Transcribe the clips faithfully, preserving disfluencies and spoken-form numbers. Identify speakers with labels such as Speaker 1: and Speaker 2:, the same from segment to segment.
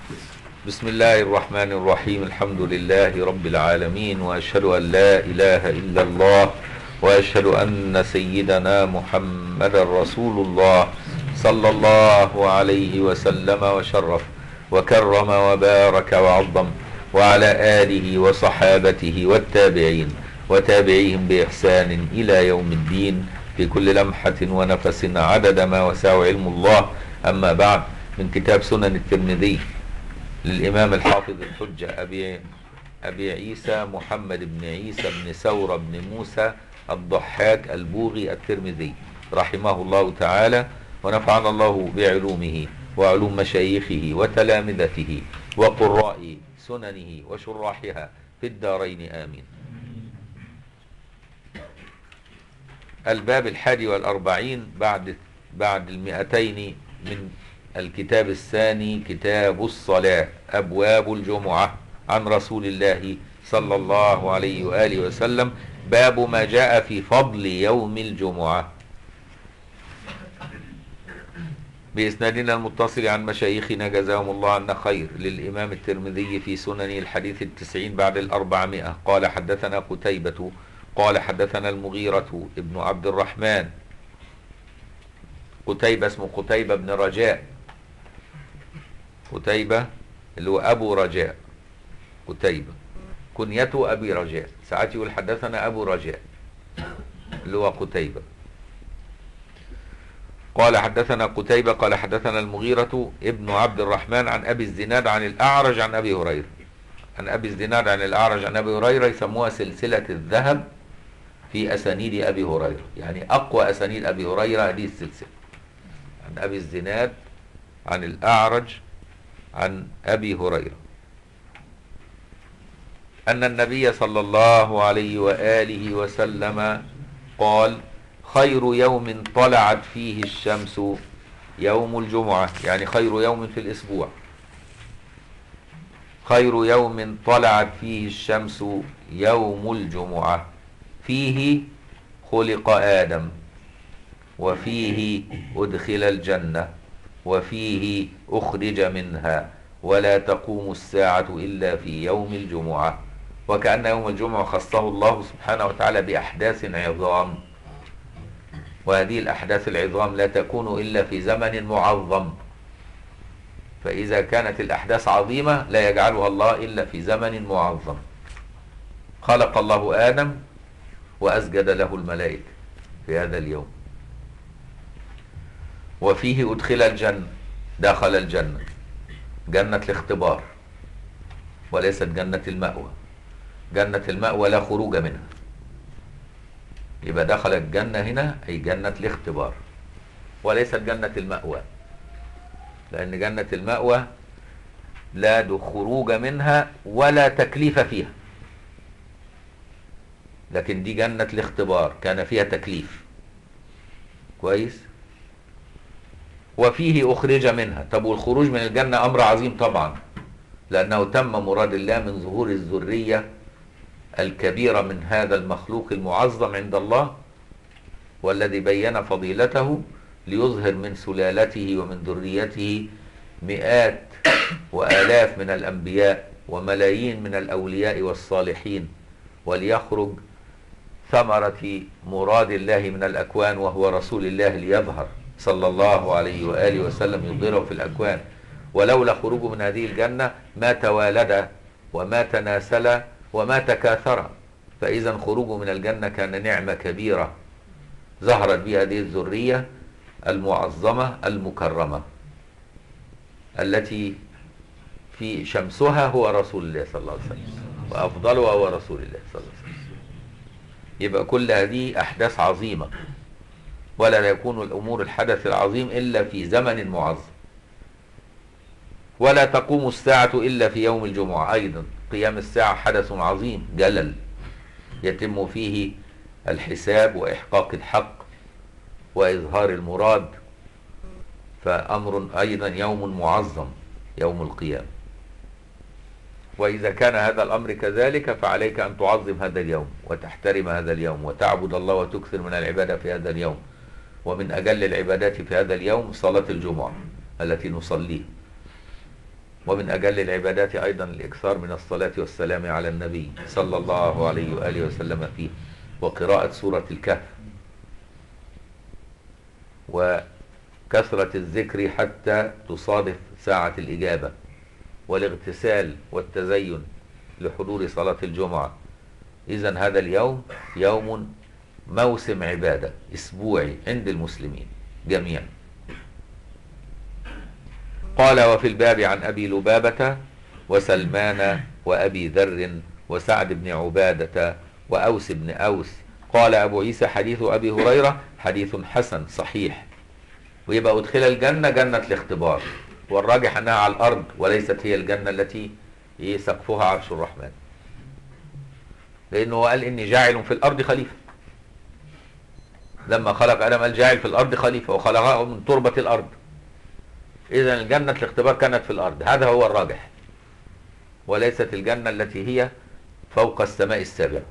Speaker 1: بسم الله الرحمن الرحيم. الحمد لله رب العالمين، وأشهد أن لا إله إلا الله، وأشهد أن سيدنا محمد رسول الله صلى الله عليه وسلم وشرف وكرم وبارك وعظم، وعلى آله وصحابته والتابعين وتابعيهم بإحسان إلى يوم الدين، في كل لمحة ونفس عدد ما وسع علم الله. أما بعد، من كتاب سنن الترمذي للإمام الحافظ الحجة أبي, أبي عيسى محمد بن عيسى بن ثورة بن موسى الضحاك البوغي الترمذي رحمه الله تعالى، ونفعنا الله بعلومه وعلوم مشايخه وتلامذته وقراء سننه وشراحها في الدارين آمين. الباب الحادي والأربعين بعد بعد المئتين من الكتاب الثاني، كتاب الصلاة، أبواب الجمعة، عن رسول الله صلى الله عليه وآله وسلم. باب ما جاء في فضل يوم الجمعة، بإسنادنا المتصل عن مشايخنا جزاهم الله عنا خير، للإمام الترمذي في سننه الحديث التسعين بعد الأربعمائة. قال حدثنا قتيبة قال حدثنا المغيرة ابن عبد الرحمن. قتيبة اسمه قتيبة بن رجاء، قتيبة اللي هو أبو رجاء، قتيبة كنيته أبي رجاء، ساعات يقول حدثنا أبو رجاء اللي هو قتيبة. قال حدثنا قتيبة قال حدثنا المغيرة ابن عبد الرحمن عن أبي الزناد عن الأعرج عن أبي هريرة. عن أبي الزناد عن الأعرج عن أبي هريرة يسموها سلسلة الذهب في أسانيد أبي هريرة، يعني أقوى أسانيد أبي هريرة هذه السلسلة. عن أبي الزناد عن الأعرج عن أبي هريرة أن النبي صلى الله عليه وآله وسلم قال: خير يوم طلعت فيه الشمس يوم الجمعة، يعني خير يوم في الأسبوع. خير يوم طلعت فيه الشمس يوم الجمعة، فيه خلق آدم، وفيه أدخل الجنة، وفيه أخرج منها، ولا تقوم الساعة إلا في يوم الجمعة. وكأن يوم الجمعة خصه الله سبحانه وتعالى بأحداث عظام، وهذه الأحداث العظام لا تكون إلا في زمن معظم، فإذا كانت الأحداث عظيمة لا يجعلها الله إلا في زمن معظم. خلق الله آدم وأسجد له الملائكة في هذا اليوم. وفيه أدخل الجنة، دخل الجنة، جنة الاختبار وليست جنة المأوى. جنة المأوى لا خروج منها، يبقى دخل الجنة هنا أي جنة الاختبار، وليست جنة المأوى، لأن جنة المأوى لا خروج منها ولا تكليف فيها، لكن دي جنة الاختبار كان فيها تكليف. كويس. وفيه أخرج منها، طب والخروج من الجنة أمر عظيم طبعا، لأنه تم مراد الله من ظهور الذرية الكبيرة من هذا المخلوق المعظم عند الله، والذي بين فضيلته ليظهر من سلالته ومن ذريته مئات وآلاف من الأنبياء وملايين من الأولياء والصالحين، وليخرج ثمرة مراد الله من الأكوان وهو رسول الله ليظهر صلى الله عليه وآله وسلم، يظهره في الأكوان. ولولا خروجه من هذه الجنة ما توالد وما تناسل وما تكاثر، فإذا خروجه من الجنة كان نعمة كبيرة ظهرت بها هذه الذرية المعظمة المكرمة، التي في شمسها هو رسول الله صلى الله عليه وسلم، وأفضلها هو رسول الله صلى الله عليه وسلم. يبقى كل هذه أحداث عظيمة، ولا يكون الأمور الحدث العظيم إلا في زمن معظم. ولا تقوم الساعة إلا في يوم الجمعة، أيضا قيام الساعة حدث عظيم جلل يتم فيه الحساب وإحقاق الحق وإظهار المراد، فأمر أيضا يوم معظم يوم القيامة. وإذا كان هذا الأمر كذلك فعليك أن تعظم هذا اليوم وتحترم هذا اليوم وتعبد الله وتكثر من العبادة في هذا اليوم. ومن أجل العبادات في هذا اليوم صلاة الجمعة التي نصليها، ومن أجل العبادات أيضا الإكثار من الصلاة والسلام على النبي صلى الله عليه وآله وسلم فيه، وقراءة سورة الكهف، وكثرة الذكر حتى تصادف ساعة الإجابة، والاغتسال والتزين لحضور صلاة الجمعة. إذن هذا اليوم يوم موسم عبادة أسبوعي عند المسلمين جميعا. قال: وفي الباب عن أبي لبابة وسلمان وأبي ذر وسعد بن عبادة وأوس بن أوس. قال أبو عيسى: حديث أبي هريرة حديث حسن صحيح. ويبقى أدخل الجنة جنة الاختبار، والراجح أنها على الأرض وليست هي الجنة التي سقفها عرش الرحمن، لأنه قال إني جاعل في الأرض خليفة. لما خلق آدم قال جاعل في الأرض خليفة، وخلقه من تربة الأرض. إذن الجنة الاختبار كانت في الأرض، هذا هو الراجح، وليست الجنة التي هي فوق السماء السابعة،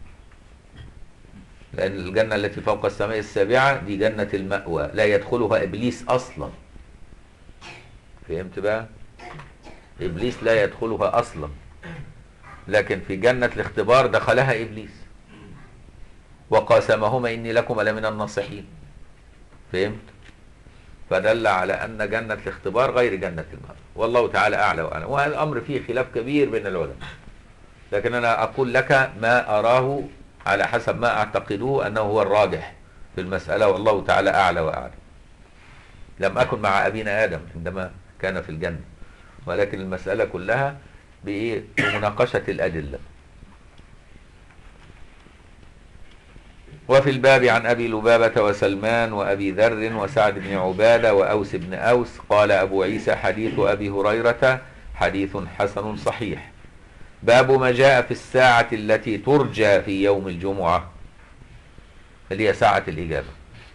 Speaker 1: لأن الجنة التي فوق السماء السابعة دي جنة المأوى، لا يدخلها إبليس أصلا. فهمت بقى؟ إبليس لا يدخلها أصلا، لكن في جنة الاختبار دخلها إبليس، وقاسمهما إني لكم لمن الناصحين. فهمت؟ فدل على أن جنة الاختبار غير جنة المأوى، والله تعالى أعلى وأعلم. وهذا الأمر فيه خلاف كبير بين العلماء، لكن أنا أقول لك ما أراه على حسب ما أعتقده أنه هو الراجح في المسألة، والله تعالى أعلى وأعلم. لم أكن مع أبينا آدم عندما كان في الجنة، ولكن المسألة كلها بإيه؟ بمناقشة الأدلة. وفي الباب عن أبي لبابة وسلمان وأبي ذر وسعد بن عبادة وأوس بن أوس. قال أبو عيسى: حديث أبي هريرة حديث حسن صحيح. باب ما جاء في الساعة التي ترجى في يوم الجمعة، اللي هي ساعة الإجابة.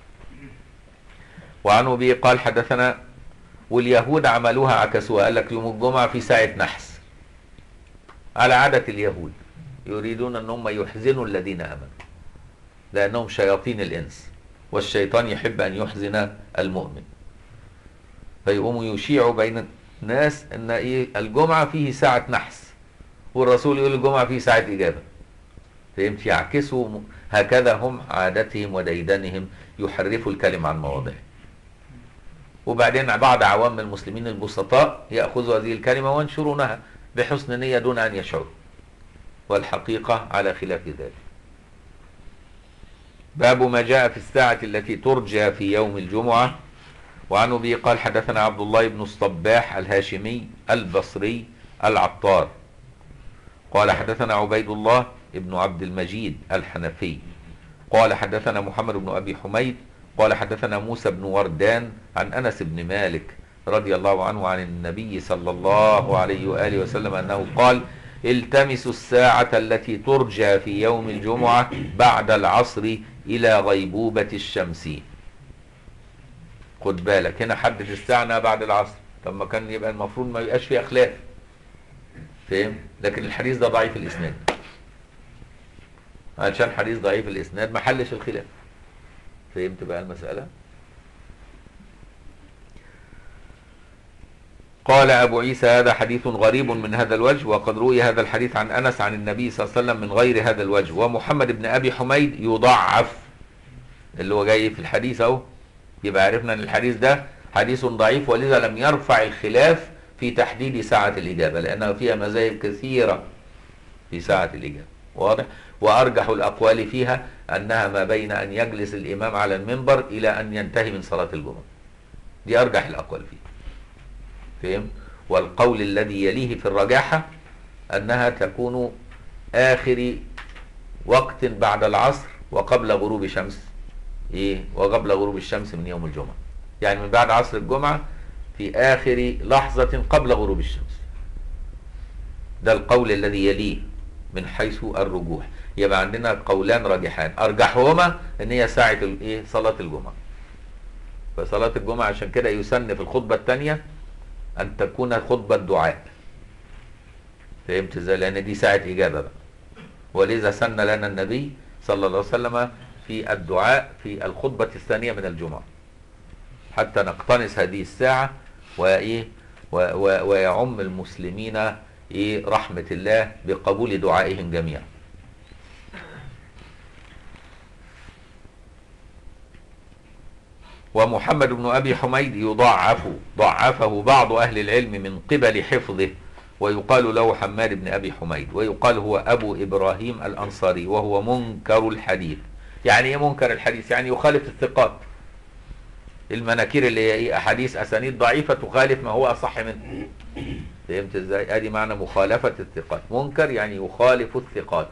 Speaker 1: وعن أبي قال: حدثنا، واليهود عملوها عكسوها، قال لك يوم الجمعة في ساعة نحس على عادة اليهود، يريدون أن هم يحزنوا الذين آمنوا، لأنهم شياطين الإنس، والشيطان يحب أن يحزن المؤمن، فيقوموا يشيعوا بين الناس أن إيه الجمعة فيه ساعة نحس، والرسول يقول الجمعة فيه ساعة إجابة. فهمت؟ يعكسوا هكذا، هم عادتهم وديدنهم، يحرفوا الكلمة عن مواضعه. وبعدين بعض عوام المسلمين البسطاء يأخذوا هذه الكلمة وينشرونها بحسن نية دون أن يشعروا، والحقيقة على خلاف ذلك. باب ما جاء في الساعة التي ترجى في يوم الجمعة. وعن أبي قال: حدثنا عبد الله بن الصباح الهاشمي البصري العطار قال: حدثنا عبيد الله بن عبد المجيد الحنفي قال: حدثنا محمد بن أبي حميد قال: حدثنا موسى بن وردان عن أنس بن مالك رضي الله عنه عن النبي صلى الله عليه وآله وسلم أنه قال: التمسوا الساعة التي ترجى في يوم الجمعة بعد العصر إلى غيبوبة الشمس. خد بالك هنا حدد الساعة بعد العصر، طب ما كان يبقى المفروض ما يبقاش فيه خلاف. فهم؟ لكن الحديث ده ضعيف الإسناد، عشان حديث ضعيف الإسناد ما حلش الخلاف. فهمت بقى المسألة؟ قال أبو عيسى: هذا حديث غريب من هذا الوجه، وقد روي هذا الحديث عن أنس عن النبي صلى الله عليه وسلم من غير هذا الوجه. ومحمد بن أبي حميد يضعف، اللي هو جاي في الحديث اهو، يبقى عرفنا أن الحديث ده حديث ضعيف، ولذا لم يرفع الخلاف في تحديد ساعة الإجابة، لأنه فيها مذاهب كثيرة في ساعة الإجابة. واضح؟ وأرجح الأقوال فيها أنها ما بين أن يجلس الإمام على المنبر إلى أن ينتهي من صلاة الجمعة، دي أرجح الأقوال فيها. فهم؟ والقول الذي يليه في الرجاحة أنها تكون آخر وقت بعد العصر وقبل غروب شمس إيه؟ وقبل غروب الشمس من يوم الجمعة، يعني من بعد عصر الجمعة في آخر لحظة قبل غروب الشمس. ده القول الذي يليه من حيث الرجوح. يبقى عندنا قولان راجحان، أرجحهما أن هي ساعة الإيه؟ صلاة الجمعة. فصلاة الجمعة عشان كده يسن في الخطبة الثانية أن تكون خطبة دعاء. فهمت ازاي؟ لأن دي ساعة إجابة بقى، ولذا سن لنا النبي صلى الله عليه وسلم في الدعاء في الخطبة الثانية من الجمعة، حتى نقتنص هذه الساعة وإيه ويعم المسلمين ايه رحمة الله بقبول دعائهم جميعا. ومحمد بن أبي حميد يضعف ضعفه بعض أهل العلم من قبل حفظه، ويقال له حماد بن أبي حميد، ويقال هو أبو إبراهيم الأنصاري، وهو منكر الحديث. يعني إيه منكر الحديث؟ يعني يخالف الثقات، المناكير اللي هي إيه أحاديث أسانيد ضعيفة تخالف ما هو أصح منه. فهمت إزاي؟ أدي معنى مخالفة الثقات. منكر يعني يخالف الثقات.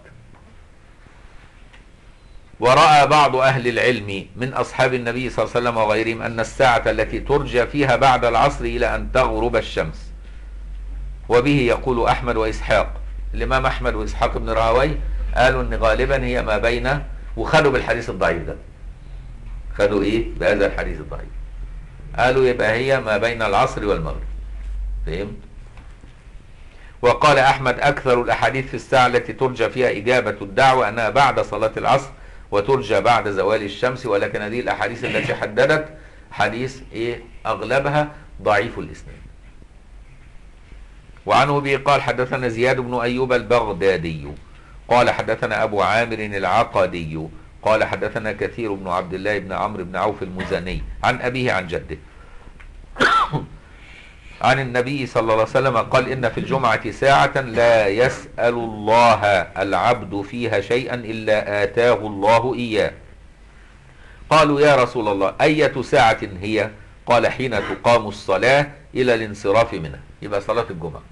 Speaker 1: ورأى بعض أهل العلم من أصحاب النبي صلى الله عليه وسلم وغيرهم أن الساعة التي ترجى فيها بعد العصر إلى أن تغرب الشمس، وبه يقول أحمد وإسحاق. الإمام أحمد وإسحاق بن راهويه قالوا أن غالبا هي ما بين، وخدوا بالحديث الضعيف ده، خدوا إيه بهذا الحديث الضعيف، قالوا يبقى هي ما بين العصر والمغرب. فهمت؟ وقال أحمد أكثر الأحاديث في الساعة التي ترجى فيها إجابة الدعوة أنها بعد صلاة العصر وترجى بعد زوال الشمس، ولكن هذه الأحاديث التي حددت حديث إيه أغلبها ضعيف الإسناد. وعنه به قال حدثنا زياد بن أيوب البغدادي قال حدثنا أبو عامر العقدي قال حدثنا كثير بن عبد الله بن عمرو بن عوف المزني عن أبيه عن جده عن النبي صلى الله عليه وسلم قال إن في الجمعة ساعة لا يسأل الله العبد فيها شيئا إلا آتاه الله إياه. قالوا يا رسول الله أية ساعة هي؟ قال حين تقام الصلاة إلى الانصراف منها، يبقى صلاة الجمعة.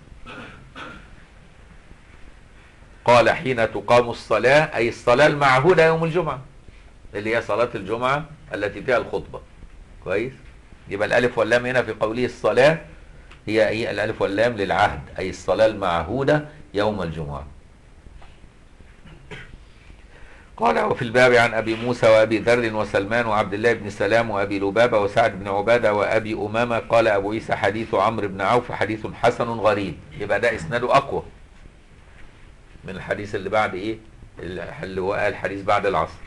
Speaker 1: قال حين تقام الصلاة أي الصلاة المعهودة يوم الجمعة، اللي هي صلاة الجمعة التي فيها الخطبة. كويس؟ يبقى الألف واللام هنا في قوله الصلاة هي هي الألف واللام للعهد، أي الصلاة المعهودة يوم الجمعة. قال وفي الباب عن أبي موسى وأبي ذر وسلمان وعبد الله بن سلام وأبي لبابة وسعد بن عبادة وأبي أمامة. قال أبو عيسى حديث عمرو بن عوف حديث حسن غريب. يبقى ده إسناده أقوى من الحديث اللي بعد إيه اللي هو الحديث بعد العصر.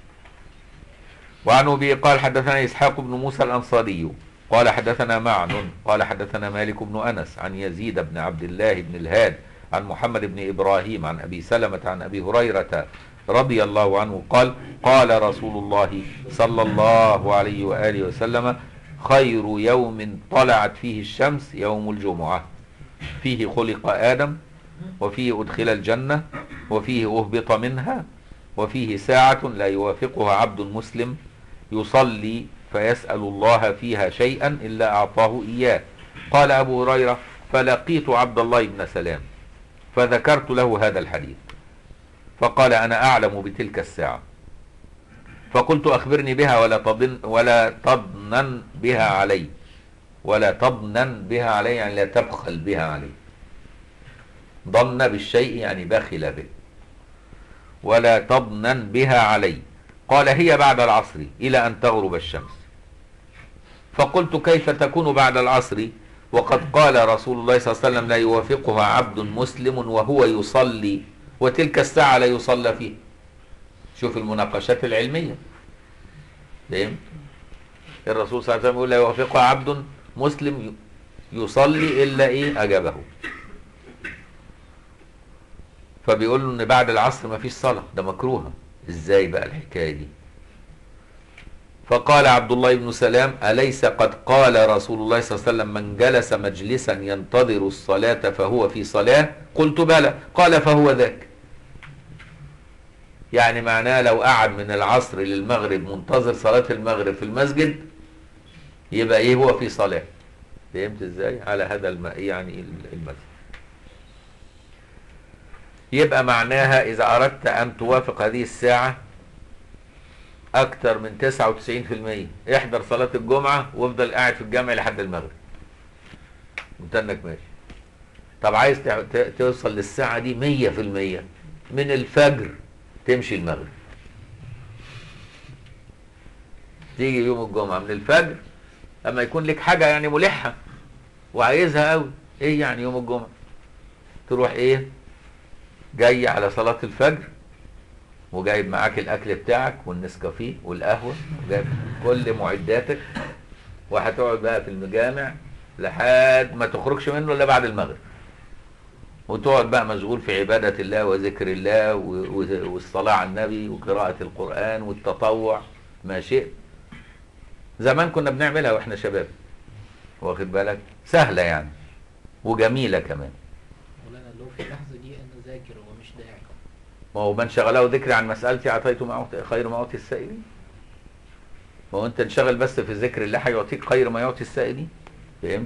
Speaker 1: وعنه به قال حدثنا إسحاق بن موسى الأنصاري قال حدثنا معن قال حدثنا مالك بن أنس عن يزيد بن عبد الله بن الهاد عن محمد بن إبراهيم عن أبي سلمة عن أبي هريرة رضي الله عنه قال قال رسول الله صلى الله عليه وآله وسلم خير يوم طلعت فيه الشمس يوم الجمعة، فيه خلق آدم وفيه أدخل الجنة وفيه أهبط منها وفيه ساعة لا يوافقها عبد مسلم يصلي فيسأل الله فيها شيئا إلا أعطاه إياه. قال أبو هريرة فلقيت عبد الله بن سلام فذكرت له هذا الحديث فقال أنا أعلم بتلك الساعة، فقلت أخبرني بها ولا تضن ولا تضنن بها علي، ولا تضنن بها علي يعني لا تبخل بها علي. ضن بالشيء يعني بخل به. ولا تضنن بها علي. قال هي بعد العصر إلى أن تغرب الشمس. فقلت كيف تكون بعد العصر وقد قال رسول الله صلى الله عليه وسلم لا يوافقها عبد مسلم وهو يصلي وتلك الساعة لا يصلى فيها. شوف المناقشات العلمية. فهمت؟ الرسول صلى الله عليه وسلم يقول لا يوافقها عبد مسلم يصلي إلا إيه أجابه. فبيقول له إن بعد العصر ما فيش صلاة، ده مكروهة. إزاي بقى الحكاية دي؟ فقال عبد الله بن سلام أليس قد قال رسول الله صلى الله عليه وسلم من جلس مجلسا ينتظر الصلاة فهو في صلاة؟ قلت بلى. قال فهو ذاك. يعني معناه لو قعد من العصر للمغرب منتظر صلاة المغرب في المسجد يبقى ايه هو في صلاة. فهمت ازاي؟ على هذا الم... يعني المذهب. يبقى معناها اذا اردت ان توافق هذه الساعة اكتر من تسعة وتسعين في المية احضر صلاة الجمعة وافضل قاعد في الجامع لحد المغرب وانت انك ماشي. طب عايز توصل للساعة دي مية في المية من الفجر تمشي المغرب. تيجي يوم الجمعة من الفجر اما يكون لك حاجة يعني ملحة وعايزها قوي. ايه يعني يوم الجمعة؟ تروح ايه جاي على صلاة الفجر وجايب معاك الاكل بتاعك والنسكافيه والقهوة وجايب كل معداتك وهتقعد بقى في المجامع لحد ما تخرجش منه الا بعد المغرب، وتقعد بقى مشغول في عبادة الله وذكر الله والصلاة على النبي وقراءة القرآن والتطوع ما شئت. زمان كنا بنعملها واحنا شباب، واخد بالك، سهلة يعني وجميلة كمان.
Speaker 2: مولانا لو في اللحظة دي أنا ذاكر ومش داعي.
Speaker 1: ما هو من شغله ذكري عن مسألتي أعطيته معه خير ما أعطي السائلين. ما هو أنت انشغل بس في ذكر الله هيعطيك خير ما يعطي السائلين. فهمت؟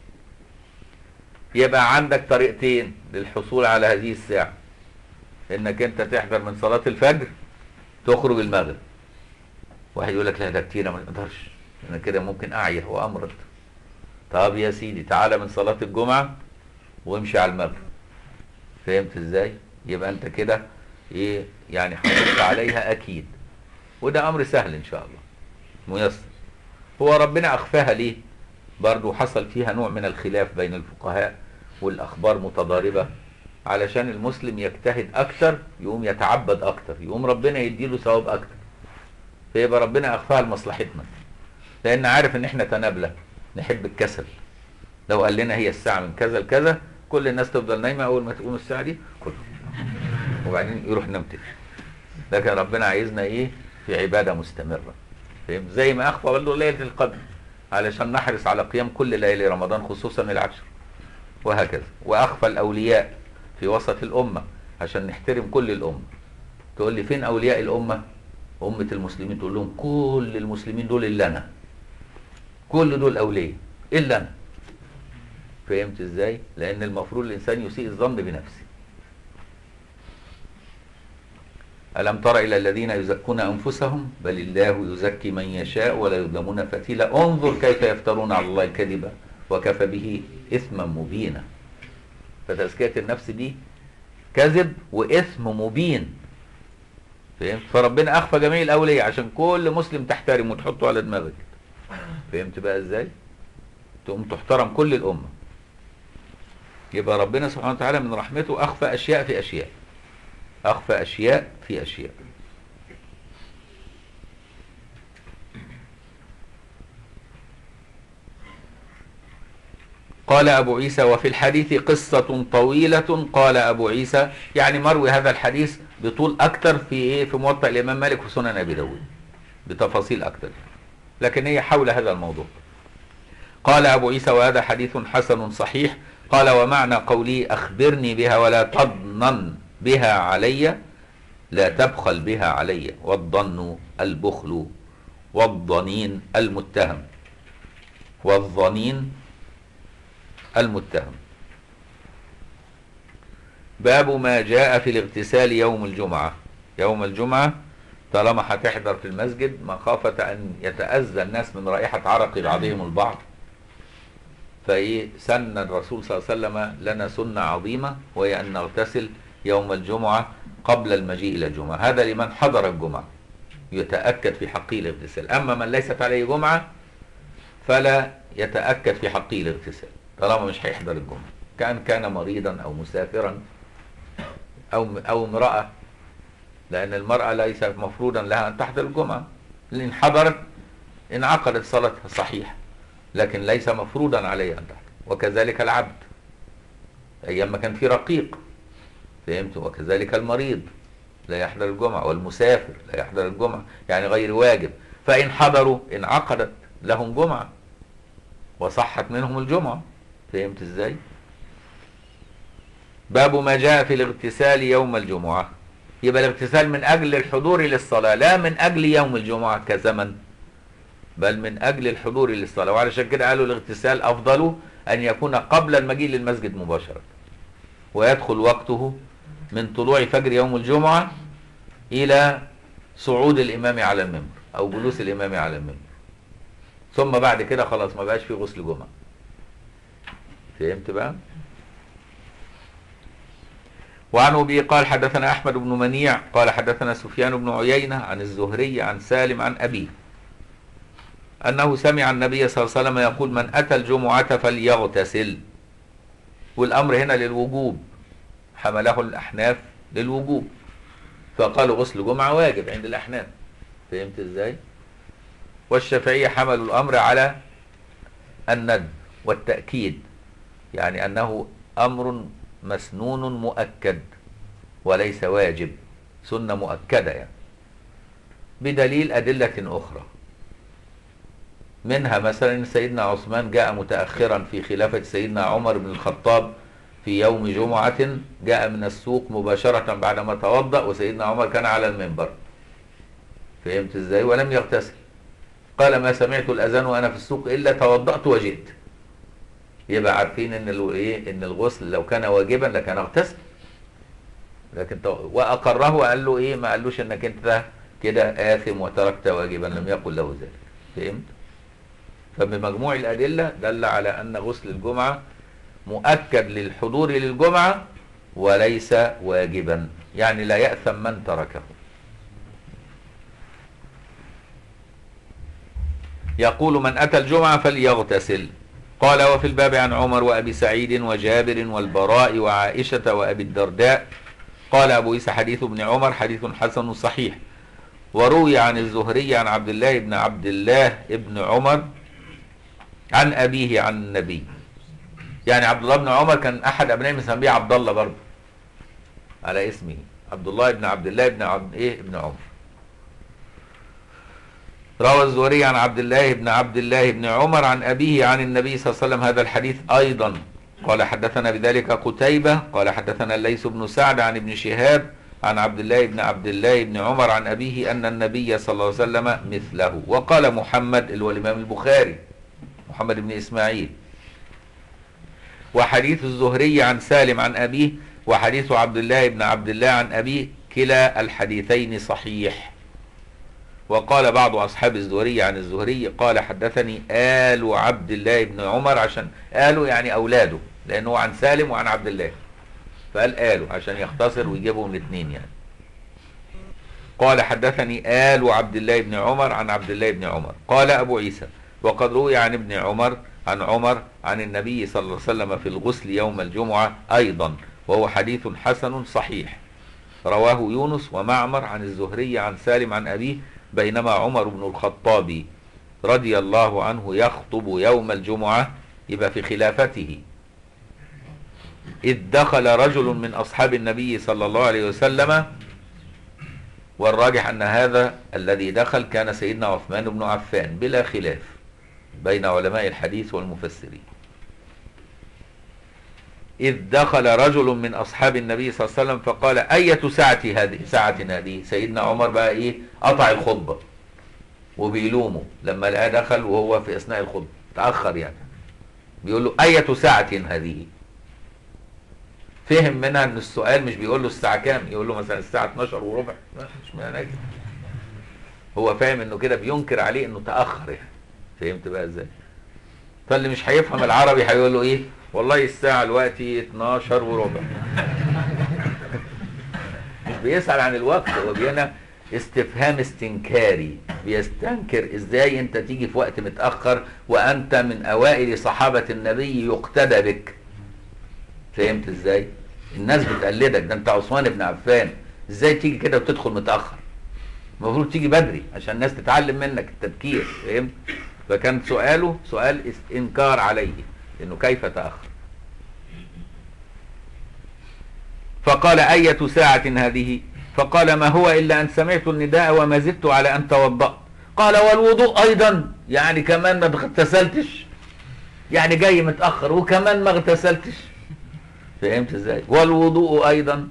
Speaker 1: يبقى عندك طريقتين للحصول على هذه الساعة، انك انت تحضر من صلاة الفجر تخرج المغرب. واحد يقول لك لا ده كتير ما اقدرش انا كده ممكن اعيا وامرض. طب يا سيدي تعالى من صلاة الجمعة وامشي على المغرب. فهمت ازاي؟ يبقى انت كده ايه يعني حصلت عليها اكيد، وده امر سهل ان شاء الله ميسر. هو ربنا اخفاها ليه؟ برضو حصل فيها نوع من الخلاف بين الفقهاء والاخبار متضاربة، علشان المسلم يجتهد اكتر يقوم يتعبد اكتر، يقوم ربنا يديله ثواب اكتر. فيبقى ربنا اخفاها لمصلحتنا، لان عارف ان احنا تنابلة نحب الكسل. لو قال لنا هي الساعة من كذا لكذا كل الناس تفضل نايمة، اول ما تقوم الساعة دي كله وبعدين يروح نام تاني. لكن ربنا عايزنا ايه؟ في عبادة مستمرة. فهمت؟ زي ما اخفى برضه ليلة القدر علشان نحرص على قيام كل ليلة رمضان خصوصا العشر، وهكذا. واخفى الاولياء في وسط الامة عشان نحترم كل الامة. تقول لي فين اولياء الامة؟ امة المسلمين. تقول لهم كل المسلمين دول الا انا، كل دول اولياء الا انا. فهمت ازاي؟ لان المفروض الانسان يسيء الظن بنفسه. ألم تر إلى الذين يزكون أنفسهم بل الله يزكي من يشاء ولا يظلمون فتيلا انظر كيف يفترون على الله الكذب وكفى به إثما مبينا. فتزكية النفس دي كذب وإثم مبين. فهمت؟ فربنا أخفى جميع الأولياء عشان كل مسلم تحترم وتحطه على دماغك. فهمت بقى إزاي؟ تقوم تحترم كل الأمة. يبقى ربنا سبحانه وتعالى من رحمته أخفى أشياء في أشياء، أخفى أشياء في أشياء. قال أبو عيسى وفي الحديث قصة طويلة. قال أبو عيسى يعني مروي هذا الحديث بطول أكتر في إيه؟ في موطأ الإمام مالك وسنن أبي داود بتفاصيل أكتر، لكن هي حول هذا الموضوع. قال أبو عيسى وهذا حديث حسن صحيح. قال ومعنى قولي أخبرني بها ولا تضنن بها علي، لا تبخل بها علي، والظن البخل والظنين المتهم، والظنين المتهم. باب ما جاء في الاغتسال يوم الجمعة. يوم الجمعة طالما هتحضر في المسجد مخافة أن يتأذى الناس من رائحة عرق بعضهم البعض، فإيه سن الرسول صلى الله عليه وسلم لنا سنة عظيمة وهي أن نغتسل يوم الجمعة قبل المجيء إلى الجمعة. هذا لمن حضر الجمعة يتأكد في حقه الاغتسال. أما من ليست عليه جمعة فلا يتأكد في حقه الاغتسال طالما مش هيحضر الجمعة، كان كان مريضا أو مسافرا أو أو امرأة، لأن المرأة ليس مفروضا لها أن تحضر الجمعة، لأن حضرت انعقدت صلاتها صحيح، لكن ليس مفروضا عليها أن تحضر. وكذلك العبد أيام ما كان في رقيق. فهمت؟ وكذلك المريض لا يحضر الجمعة، والمسافر لا يحضر الجمعة، يعني غير واجب. فإن حضروا انعقدت لهم جمعة وصحت منهم الجمعة. فهمت ازاي؟ باب ما جاء في الاغتسال يوم الجمعة. يبقى الاغتسال من أجل الحضور للصلاة لا من أجل يوم الجمعة كزمن، بل من أجل الحضور للصلاة. وعلشان كده قالوا الاغتسال أفضل أن يكون قبل المجيء للمسجد مباشرة، ويدخل وقته من طلوع فجر يوم الجمعة إلى صعود الإمام على المنبر أو جلوس الإمام على المنبر، ثم بعد كده خلاص ما بقاش في غسل جمعة. فهمت بقى؟ وعن أبي قال حدثنا أحمد بن منيع قال حدثنا سفيان بن عيينة عن الزهري عن سالم عن أبيه أنه سمع النبي صلى الله عليه وسلم يقول من أتى الجمعة فليغتسل. والأمر هنا للوجوب، حمله الأحناف للوجوب، فقالوا غسل جمعة واجب عند الأحناف. فهمت إزاي؟ والشافعية حملوا الأمر على الندب، والتأكيد، يعني أنه أمر مسنون مؤكد وليس واجب، سنة مؤكدة يعني، بدليل أدلة أخرى. منها مثلا سيدنا عثمان جاء متأخرا في خلافة سيدنا عمر بن الخطاب في يوم جمعة، جاء من السوق مباشرة بعدما توضأ وسيدنا عمر كان على المنبر، فهمت ازاي؟ ولم يغتسل، قال ما سمعت الأذان وأنا في السوق إلا توضأت وجئت. يبقى عارفين ان ايه، ان الغسل لو كان واجبا لكان اغتسل، لكن واقره وقال له ايه، ما قالوش انك انت كده آثم وتركت واجبا، لم يقل له ذلك، فهمت؟ فبمجموع الأدلة دل على أن غسل الجمعة مؤكد للحضور للجمعة وليس واجبا، يعني لا يأثم من تركه. يقول من أتى الجمعة فليغتسل. قال وفي الباب عن عمر وأبي سعيد وجابر والبراء وعائشة وأبي الدرداء. قال أبو عيسى حديث ابن عمر حديث حسن صحيح. وروي عن الزهري عن عبد الله بن عبد الله بن عمر عن أبيه عن النبي، يعني عبد الله بن عمر كان أحد أبنائه مسميه عبد الله برضه على اسمه، عبد الله بن عبد الله بن عبد إيه ابن عمر. روى الزهري عن عبد الله بن عبد الله بن عمر عن أبيه عن النبي صلى الله عليه وسلم هذا الحديث أيضا. قال حدثنا بذلك قتيبة قال حدثنا الليث بن سعد عن ابن شهاب عن عبد الله بن عبد الله بن عمر عن أبيه أن النبي صلى الله عليه وسلم مثله. وقال محمد اللي هو الإمام البخاري محمد بن إسماعيل، وحديث الزهري عن سالم عن أبيه وحديث عبد الله بن عبد الله عن أبيه كلا الحديثين صحيح. وقال بعض أصحاب الزهري عن الزهري قال حدثني آل عبد الله بن عمر، عشان آله يعني أولاده، لأنه عن سالم وعن عبد الله فقال آله عشان يختصر ويجيبهم الاثنين يعني. قال حدثني آل عبد الله بن عمر عن عبد الله بن عمر. قال أبو عيسى وقد روي عن ابن عمر عن عمر عن النبي صلى الله عليه وسلم في الغسل يوم الجمعة أيضا، وهو حديث حسن صحيح. رواه يونس ومعمر عن الزهري عن سالم عن أبيه بينما عمر بن الخطاب رضي الله عنه يخطب يوم الجمعة، يبقى في خلافته، إذ دخل رجل من أصحاب النبي صلى الله عليه وسلم، والراجح أن هذا الذي دخل كان سيدنا عثمان بن عفان بلا خلاف بين علماء الحديث والمفسرين. إذ دخل رجل من أصحاب النبي صلى الله عليه وسلم فقال أية ساعة هذه ساعة هذه. سيدنا عمر بقى إيه، قطع الخطبة وبيلومه لما لقاه دخل وهو في أثناء الخطبة تأخر يعني، بيقول له أية ساعة هذه. فهم منها ان السؤال مش بيقول له الساعة كام، يقول له مثلا الساعة اتناشر وربع، مش معنى كده. هو فاهم انه كده بينكر عليه انه تأخر يعني، فهمت بقى ازاي؟ فاللي مش هيفهم العربي هيقول له ايه، والله الساعة دلوقتي اتناشر وربع. مش بيسأل عن الوقت، هو بينا استفهام استنكاري، بيستنكر ازاي انت تيجي في وقت متأخر وانت من اوائل صحابة النبي يقتدى بك. فهمت ازاي؟ الناس بتقلدك، ده انت عثمان بن عفان، ازاي تيجي كده وتدخل متأخر؟ المفروض تيجي بدري عشان الناس تتعلم منك التبكير، فهمت؟ فكان سؤاله سؤال انكار عليه انه كيف تأخر. فقال أية ساعة هذه؟ فقال ما هو إلا أن سمعت النداء وما زدت على أن توضأت. قال والوضوء أيضا؟ يعني كمان ما اغتسلتش؟ يعني جاي متأخر وكمان ما اغتسلتش؟ فهمت ازاي؟ والوضوء أيضا؟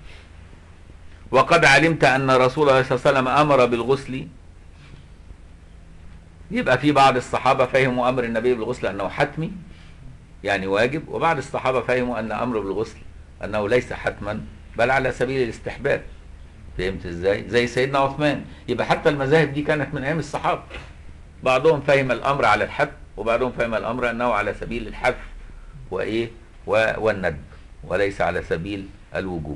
Speaker 1: وقد علمت أن رسول الله صلى الله عليه وسلم أمر بالغسل. يبقى في بعض الصحابة فهموا أمر النبي بالغسل أنه حتمي يعني واجب، وبعض الصحابة فهموا أن أمر بالغسل أنه ليس حتما بل على سبيل الاستحباب. فهمت ازاي؟ زي سيدنا عثمان. يبقى حتى المذاهب دي كانت من أيام الصحابة، بعضهم فهم الأمر على الحتم وبعضهم فهم الأمر أنه على سبيل الحث وإيه والندب وليس على سبيل الوجوب.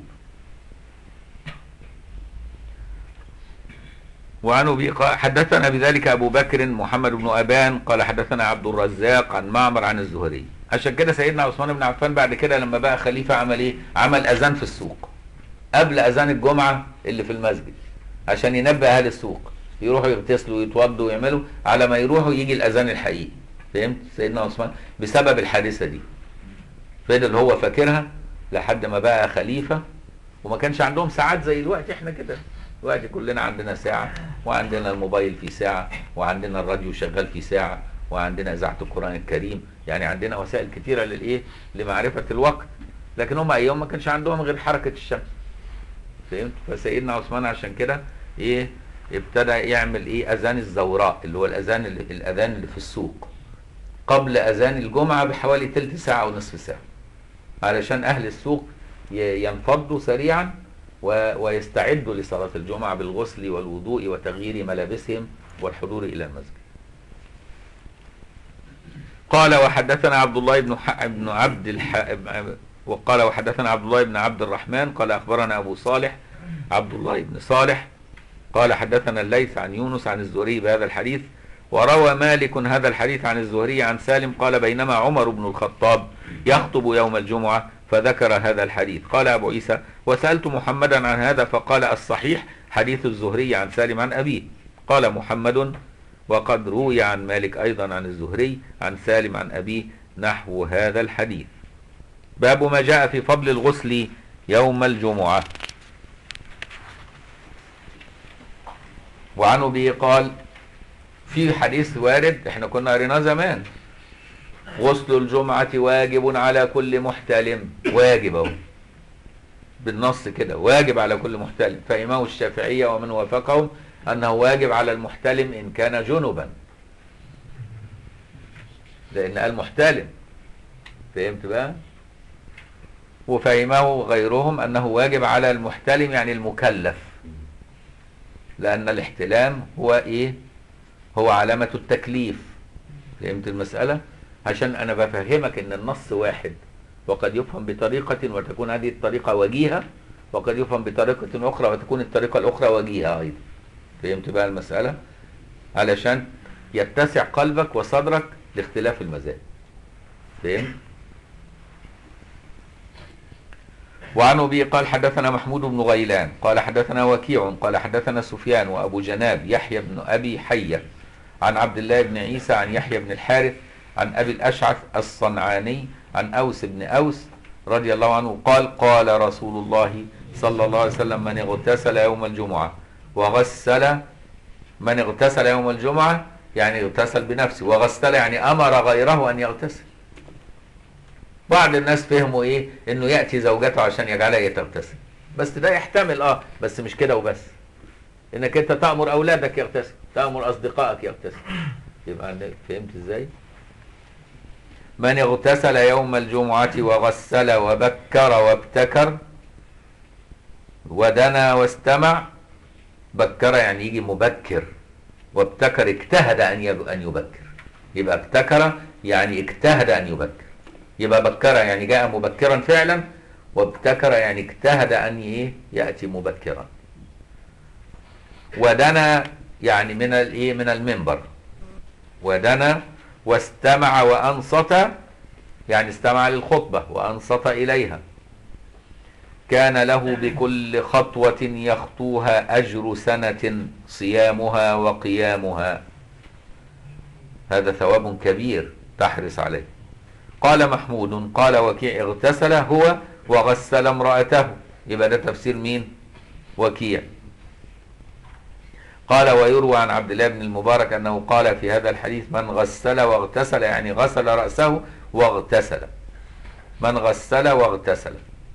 Speaker 1: وعن أبي حدثنا بذلك أبو بكر محمد بن أبان قال حدثنا عبد الرزاق عن معمر عن الزهري. عشان كده سيدنا عثمان بن عفان بعد كده لما بقى خليفة عمل إيه؟ عمل أذان في السوق قبل أذان الجمعة اللي في المسجد عشان ينبه أهل السوق يروحوا يغتسلوا ويتوضوا ويعملوا على ما يروحوا يجي الأذان الحقيقي. فهمت؟ سيدنا عثمان بسبب الحادثة دي فضل هو فاكرها لحد ما بقى خليفة، وما كانش عندهم ساعات زي الوقت احنا كده. دلوقتي كلنا عندنا ساعة، وعندنا الموبايل في ساعة، وعندنا الراديو شغال في ساعة، وعندنا إذاعة القرآن الكريم، يعني عندنا وسائل كتيرة للإيه؟ لمعرفة الوقت. لكن هم أيام ما كانش عندهم غير حركة الشمس. فهمت؟ فسيدنا عثمان عشان كده إيه؟ ابتدى يعمل إيه؟ أذان الزوراء، اللي هو الأذان اللي الأذان اللي في السوق قبل أذان الجمعة بحوالي تلت ساعة ونصف ساعة، علشان أهل السوق ينفضوا سريعا ويستعدوا لصلاة الجمعة بالغسل والوضوء وتغيير ملابسهم والحضور إلى المسجد. قال وحدثنا عبد الله بن بن عبد الح... وقال وحدثنا عبد الله بن عبد الرحمن قال أخبرنا أبو صالح عبد الله بن صالح قال حدثنا الليث عن يونس عن الزهري بهذا الحديث. وروى مالك هذا الحديث عن الزهري عن سالم قال بينما عمر بن الخطاب يخطب يوم الجمعة فذكر هذا الحديث. قال أبو عيسى وسألت محمدا عن هذا فقال الصحيح حديث الزهري عن سالم عن أبيه. قال محمد وقد روي عن مالك أيضا عن الزهري عن سالم عن أبيه نحو هذا الحديث. باب ما جاء في فضل الغسل يوم الجمعة. وعنه به قال في حديث وارد احنا كنا قريناه زمان، غسل الجمعة واجب على كل محتلم، واجب اهو بالنص كده، واجب على كل محتلم. فإمام الشافعية ومن وافقهم أنه واجب على المحتلم إن كان جنبا، لأن قال محتلم. فهمت بقى؟ وفهمه غيرهم أنه واجب على المحتلم يعني المكلف، لأن الاحتلام هو إيه؟ هو علامة التكليف. فهمت المسألة؟ عشان أنا بفهمك إن النص واحد، وقد يفهم بطريقة وتكون هذه الطريقة وجيهة، وقد يفهم بطريقة أخرى وتكون الطريقة الأخرى وجيهة أيضا. فهمت بقى المسألة؟ علشان يتسع قلبك وصدرك لاختلاف المذاهب. فهمت؟ وعن أبي قال حدثنا محمود بن غيلان قال حدثنا وكيع قال حدثنا سفيان وأبو جناب يحيى بن أبي حية عن عبد الله بن عيسى عن يحيى بن الحارث عن أبي الأشعث الصنعاني عن أوس بن أوس رضي الله عنه قال قال رسول الله صلى الله عليه وسلم من اغتسل يوم الجمعة وغسل، من اغتسل يوم الجمعة يعني اغتسل بنفسه، وغسل يعني أمر غيره أن يغتسل. بعض الناس فهموا ايه؟ انه يأتي زوجته عشان يجعلها تغتسل، بس ده يحتمل اه بس مش كده وبس، انك انت تأمر اولادك يغتسل، تأمر اصدقائك يغتسل. يبقى فهمت ازاي؟ من اغتسل يوم الجمعة وغسل وبكر وابتكر ودنا واستمع. بكر يعني يجي مبكر، وابتكر اجتهد ان ان يبكر. يبقى ابتكر يعني اجتهد ان يبكر. يبقى بكر يعني جاء مبكرا فعلا، وابتكر يعني اجتهد ان ايه ياتي مبكرا. ودنا يعني من الايه من المنبر. ودنا واستمع وانصت يعني استمع للخطبه وانصت اليها. كان له بكل خطوه يخطوها اجر سنه صيامها وقيامها. هذا ثواب كبير تحرص عليه. قال محمود قال وكيع اغتسل هو وغسل امرأته. يبقى ده تفسير مين؟ وكيع. قال ويروى عن عبد الله بن المبارك أنه قال في هذا الحديث من غسل واغتسل يعني غسل رأسه واغتسل. من غسل واغتسل.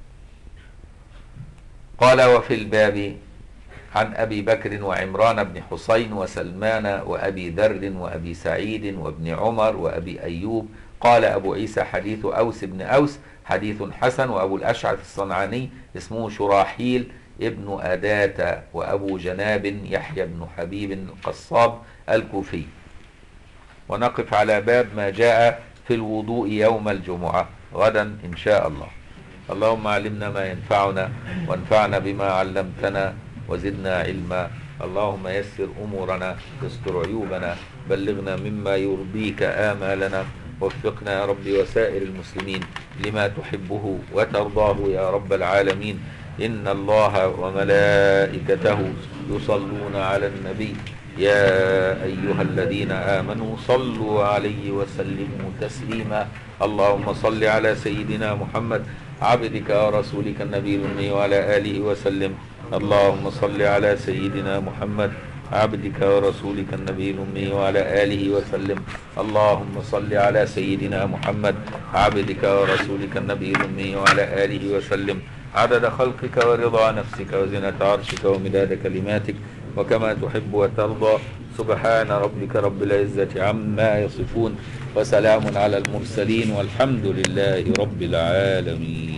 Speaker 1: قال وفي الباب عن أبي بكر وعمران بن حسين وسلمان وأبي ذر وأبي سعيد وابن عمر وأبي أيوب. قال أبو عيسى حديث أوس بن أوس حديث حسن. وأبو الأشعث الصنعاني اسمه شراحيل ابن أداة. وأبو جناب يحيى بن حبيب القصاب الكوفي. ونقف على باب ما جاء في الوضوء يوم الجمعة غدا إن شاء الله. اللهم علمنا ما ينفعنا وانفعنا بما علمتنا وزدنا علما. اللهم يسر أمورنا استر عيوبنا بلغنا مما يرضيك آمالنا. وفقنا يا رب وسائر المسلمين لما تحبه وترضاه يا رب العالمين. إن الله وملائكته يصلون على النبي يا أيها الذين آمنوا صلوا عليه وسلموا تسليما. اللهم صل على سيدنا محمد عبدك ورسولك النبي الأمي وعلى آله وسلم. اللهم صل على سيدنا محمد عبدك ورسولك النبي الأمي وعلى آله وسلم. اللهم صل على سيدنا محمد عبدك ورسولك النبي الأمي وعلى آله وسلم عدد خلقك ورضا نفسك وزنة عرشك ومداد كلماتك وكما تحب وترضى. سبحان ربك رب العزة عما يصفون وسلام على المرسلين والحمد لله رب العالمين.